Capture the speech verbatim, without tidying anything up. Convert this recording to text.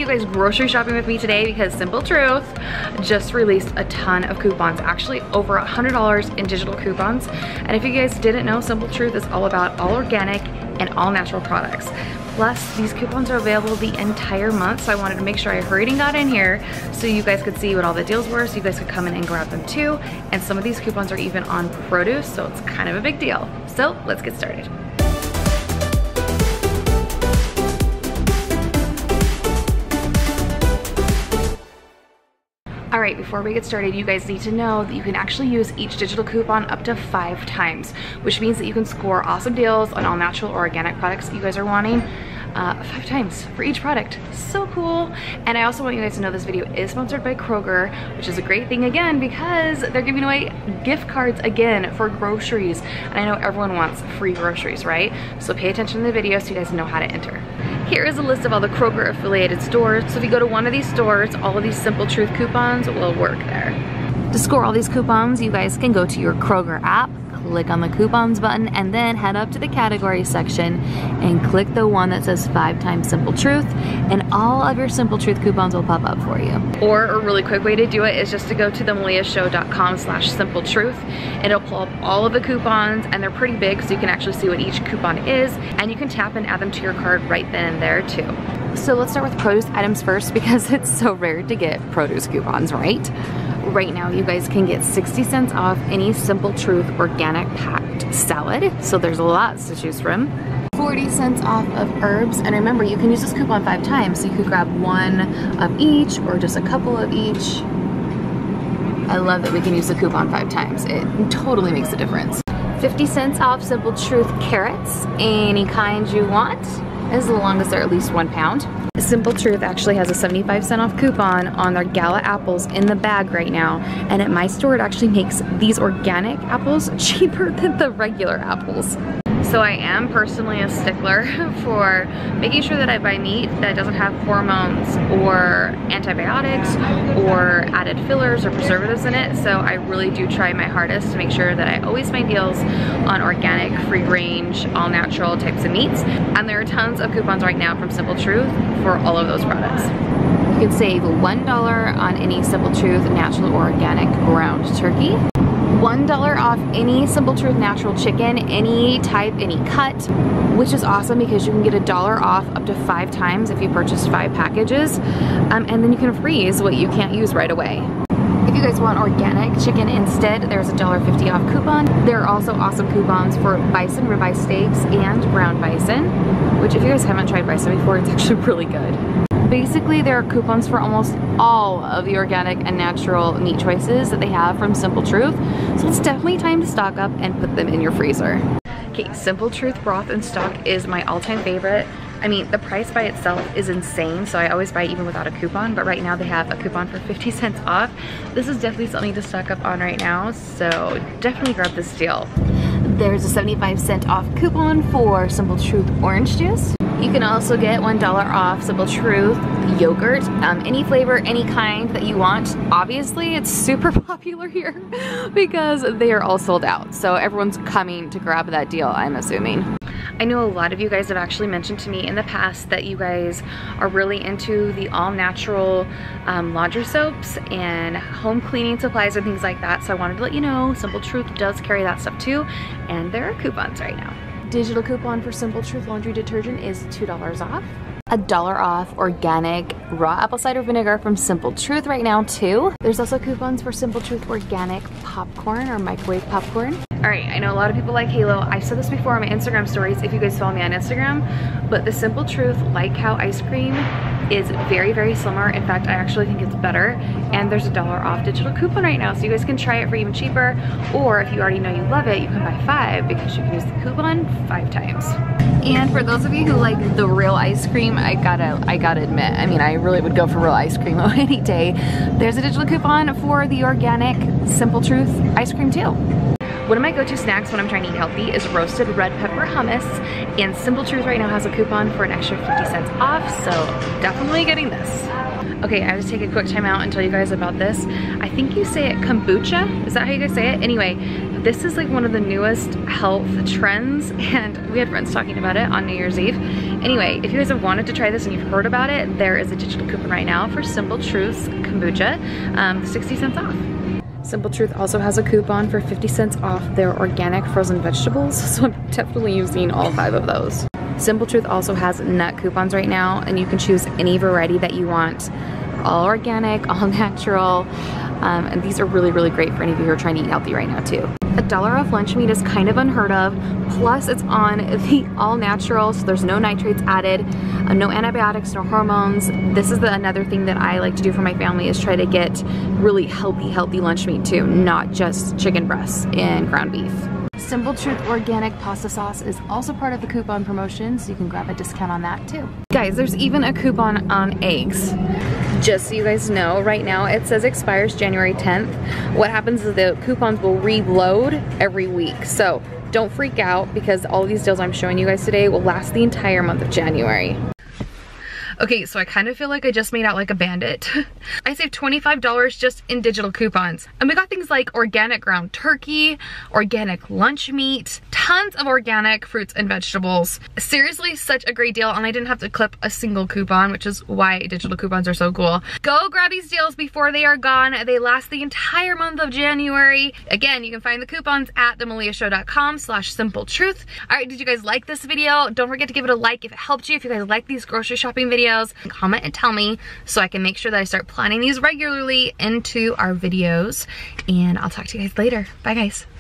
guys grocery shopping with me today because Simple Truth just released a ton of coupons, actually over a hundred dollars in digital coupons. And if you guys didn't know, Simple Truth is all about all organic and all natural products. Plus, these coupons are available the entire month, so I wanted to make sure I hurried and got in here so you guys could see what all the deals were, so you guys could come in and grab them too. And some of these coupons are even on produce, so it's kind of a big deal. So let's get started. All right, before we get started, you guys need to know that you can actually use each digital coupon up to five times, which means that you can score awesome deals on all natural or organic products that you guys are wanting uh, five times for each product. So cool. And I also want you guys to know this video is sponsored by Kroger, which is a great thing again because they're giving away gift cards again for groceries. And I know everyone wants free groceries, right? So pay attention to the video so you guys know how to enter. Here is a list of all the Kroger affiliated stores. So if you go to one of these stores, all of these Simple Truth coupons will work there. To score all these coupons, you guys can go to your Kroger app, click on the coupons button, and then head up to the category section and click the one that says five times Simple Truth, and all of your Simple Truth coupons will pop up for you. Or a really quick way to do it is just to go to the melea show dot com slash simple truth, and it'll pull up all of the coupons, and they're pretty big so you can actually see what each coupon is, and you can tap and add them to your cart right then and there too. So let's start with produce items first because it's so rare to get produce coupons, right? Right now you guys can get sixty cents off any Simple Truth organic packed salad, so there's lots to choose from. forty cents off of herbs, and remember you can use this coupon five times, so you could grab one of each or just a couple of each. I love that we can use the coupon five times. It totally makes a difference. fifty cents off Simple Truth carrots, any kind you want, as long as they're at least one pound. Simple Truth actually has a seventy-five cent off coupon on their Gala apples in the bag right now, and at my store it actually makes these organic apples cheaper than the regular apples. So I am personally a stickler for making sure that I buy meat that doesn't have hormones or antibiotics or added fillers or preservatives in it. So I really do try my hardest to make sure that I always find deals on organic, free range, all natural types of meats. And there are tons of coupons right now from Simple Truth for all of those products. You can save one dollar on any Simple Truth natural or organic ground turkey. one dollar off any Simple Truth natural chicken, any type, any cut, which is awesome because you can get a dollar off up to five times if you purchase five packages, um, and then you can freeze what you can't use right away. If you guys want organic chicken instead, there's a one dollar fifty off coupon. There are also awesome coupons for bison ribeye steaks and ground bison, which if you guys haven't tried bison before, it's actually really good. Basically, there are coupons for almost all of the organic and natural meat choices that they have from Simple Truth, so it's definitely time to stock up and put them in your freezer. Okay, Simple Truth broth in stock is my all-time favorite. I mean, the price by itself is insane, so I always buy it even without a coupon, but right now they have a coupon for fifty cents off. This is definitely something to stock up on right now, so definitely grab this deal. There's a seventy-five cent off coupon for Simple Truth orange juice. You can also get one dollar off Simple Truth yogurt, um, any flavor, any kind that you want. Obviously, it's super popular here because they are all sold out. So everyone's coming to grab that deal, I'm assuming. I know a lot of you guys have actually mentioned to me in the past that you guys are really into the all-natural um, laundry soaps and home cleaning supplies and things like that. So I wanted to let you know Simple Truth does carry that stuff too, and there are coupons right now. Digital coupon for Simple Truth laundry detergent is two dollars off. A dollar off organic raw apple cider vinegar from Simple Truth right now too. There's also coupons for Simple Truth organic popcorn or microwave popcorn. All right, I know a lot of people like Halo. I've said this before on my Instagram stories if you guys follow me on Instagram, but the Simple Truth Like Cow ice cream is very, very similar. In fact, I actually think it's better, and there's a dollar off digital coupon right now, so you guys can try it for even cheaper, or if you already know you love it, you can buy five because you can use the coupon five times. And for those of you who like the real ice cream, I gotta, I gotta admit, I mean, I really would go for real ice cream any day. There's a digital coupon for the organic Simple Truth ice cream too. One of my go-to snacks when I'm trying to eat healthy is roasted red pepper hummus, and Simple Truth right now has a coupon for an extra fifty cents off, so definitely getting this. Okay, I just take a quick time out and tell you guys about this. I think you say it kombucha, is that how you guys say it? Anyway, this is like one of the newest health trends, and we had friends talking about it on New Year's Eve. Anyway, if you guys have wanted to try this and you've heard about it, there is a digital coupon right now for Simple Truth's kombucha, um, sixty cents off. Simple Truth also has a coupon for fifty cents off their organic frozen vegetables, so I'm definitely using all five of those. Simple Truth also has nut coupons right now, and you can choose any variety that you want. All organic, all natural, um, and these are really, really great for any of you who are trying to eat healthy right now too. A dollar off lunch meat is kind of unheard of, plus it's on the all natural, so there's no nitrates added, uh, no antibiotics, no hormones. This is the, another thing that I like to do for my family, is try to get really healthy, healthy lunch meat too, not just chicken breasts and ground beef. Simple Truth organic pasta sauce is also part of the coupon promotion, so you can grab a discount on that too. Guys, there's even a coupon on eggs. Just so you guys know, right now it says expires January tenth. What happens is the coupons will reload every week, so don't freak out, because all of these deals I'm showing you guys today will last the entire month of January. Okay, so I kind of feel like I just made out like a bandit. I saved twenty-five dollars just in digital coupons. And we got things like organic ground turkey, organic lunch meat, tons of organic fruits and vegetables. Seriously, such a great deal, and I didn't have to clip a single coupon, which is why digital coupons are so cool. Go grab these deals before they are gone. They last the entire month of January. Again, you can find the coupons at the melea show dot com slash simple truth. All right, did you guys like this video? Don't forget to give it a like if it helped you. If you guys like these grocery shopping videos, comment and tell me so I can make sure that I start planning these regularly into our videos. And I'll talk to you guys later. Bye guys.